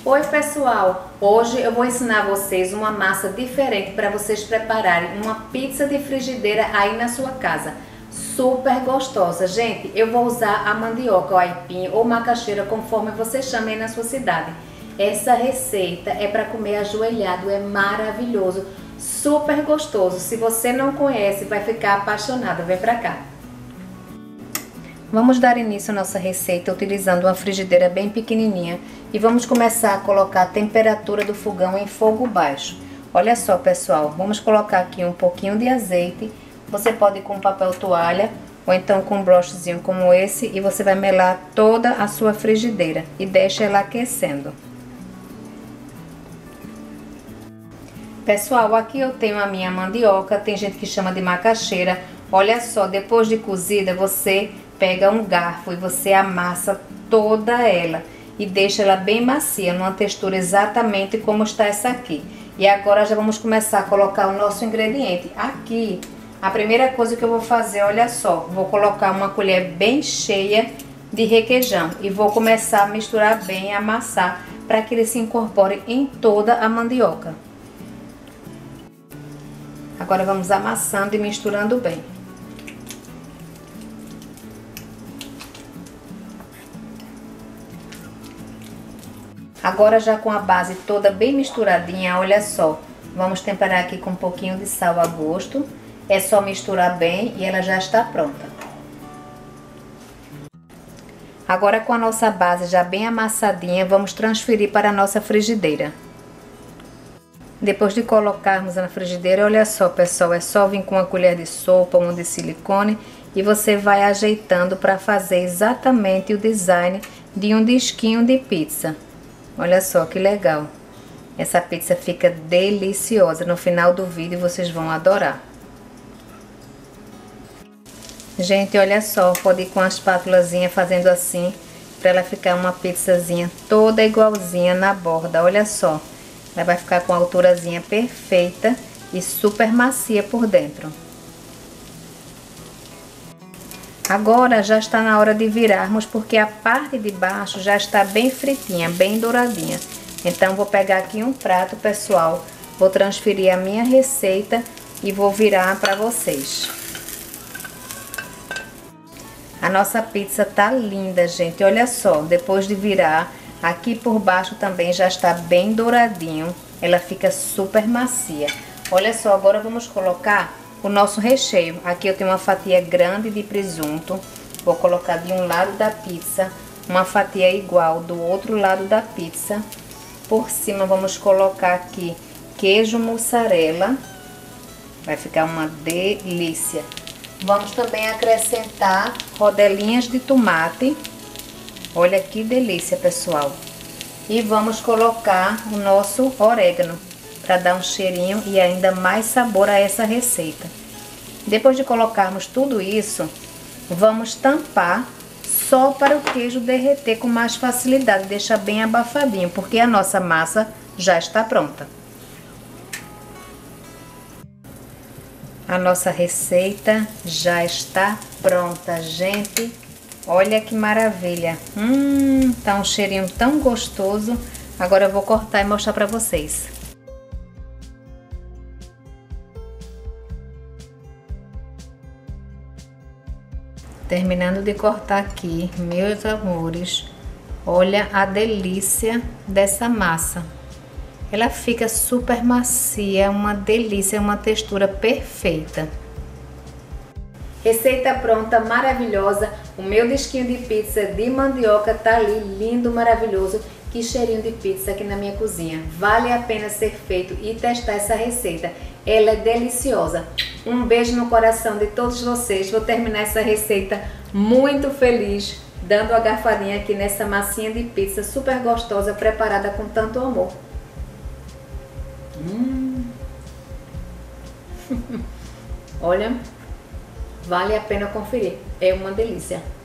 Oi pessoal, hoje eu vou ensinar vocês uma massa diferente para vocês prepararem uma pizza de frigideira aí na sua casa. Super gostosa, gente. Eu vou usar a mandioca, o aipim ou macaxeira, conforme você chame aí na sua cidade. Essa receita é para comer ajoelhado, é maravilhoso, super gostoso. Se você não conhece, vai ficar apaixonado. Vem pra cá. Vamos dar início à nossa receita utilizando uma frigideira bem pequenininha e vamos começar a colocar a temperatura do fogão em fogo baixo. Olha só pessoal, vamos colocar aqui um pouquinho de azeite. Você pode ir com papel toalha ou então com um brochezinho como esse e você vai melar toda a sua frigideira e deixa ela aquecendo. Pessoal, aqui eu tenho a minha mandioca, tem gente que chama de macaxeira. Olha só, depois de cozida você pega um garfo e você amassa toda ela e deixa ela bem macia, numa textura exatamente como está essa aqui. E agora já vamos começar a colocar o nosso ingrediente. Aqui, a primeira coisa que eu vou fazer, olha só, vou colocar uma colher bem cheia de requeijão e vou começar a misturar bem, amassar, para que ele se incorpore em toda a mandioca. Agora vamos amassando e misturando bem. Agora já com a base toda bem misturadinha, olha só, vamos temperar aqui com um pouquinho de sal a gosto. É só misturar bem e ela já está pronta. Agora com a nossa base já bem amassadinha, vamos transferir para a nossa frigideira. Depois de colocarmos na frigideira, olha só pessoal, é só vir com uma colher de sopa, uma de silicone e você vai ajeitando para fazer exatamente o design de um disquinho de pizza. Olha só que legal. Essa pizza fica deliciosa. No final do vídeo vocês vão adorar. Gente, olha só, pode ir com a espátulazinha fazendo assim, para ela ficar uma pizzazinha toda igualzinha na borda. Olha só, ela vai ficar com a alturazinha perfeita e super macia por dentro. Agora já está na hora de virarmos, porque a parte de baixo já está bem fritinha, bem douradinha. Então vou pegar aqui um prato, pessoal, vou transferir a minha receita e vou virar para vocês. A nossa pizza tá linda, gente, olha só, depois de virar, aqui por baixo também já está bem douradinho, ela fica super macia. Olha só, agora vamos colocar o nosso recheio. Aqui eu tenho uma fatia grande de presunto, vou colocar de um lado da pizza, uma fatia igual do outro lado da pizza. Por cima vamos colocar aqui queijo mussarela, vai ficar uma delícia. Vamos também acrescentar rodelinhas de tomate, olha que delícia pessoal. E vamos colocar o nosso orégano, para dar um cheirinho e ainda mais sabor a essa receita. Depois de colocarmos tudo isso, vamos tampar só para o queijo derreter com mais facilidade, deixar bem abafadinho, porque a nossa massa já está pronta. A nossa receita já está pronta, gente. Olha que maravilha. Tá um cheirinho tão gostoso. Agora eu vou cortar e mostrar para vocês. Terminando de cortar aqui, meus amores, olha a delícia dessa massa. Ela fica super macia, uma delícia, uma textura perfeita. Receita pronta, maravilhosa. O meu disquinho de pizza de mandioca tá ali, lindo, maravilhoso. Que cheirinho de pizza aqui na minha cozinha. Vale a pena ser feito e testar essa receita. Ela é deliciosa. Um beijo no coração de todos vocês. Vou terminar essa receita muito feliz, dando uma garfadinha aqui nessa massinha de pizza super gostosa, preparada com tanto amor. Olha, vale a pena conferir. É uma delícia.